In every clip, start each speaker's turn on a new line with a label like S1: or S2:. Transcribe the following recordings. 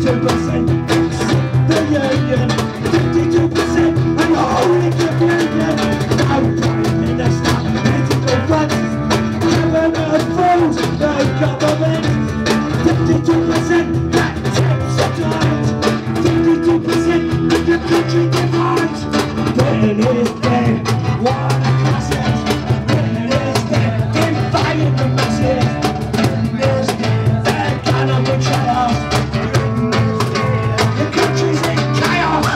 S1: fix the union, 52% and holy communion. No prime minister, political front, government fools, no government. 52% that tips are tight, 52% of the country divides. Britain is dead, 1%. Britain is dead, inviting the masses. Britain is dead, they're gonna betray us. The country's in chaos.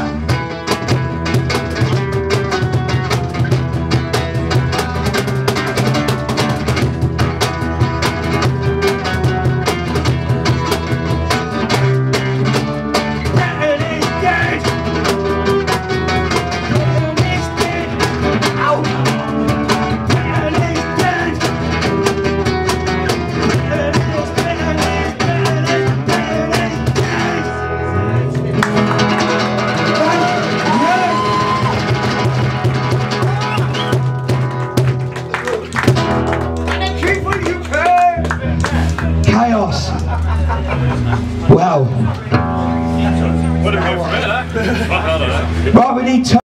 S1: Chaos. Well.
S2: What a good minute, eh?
S1: Right, we need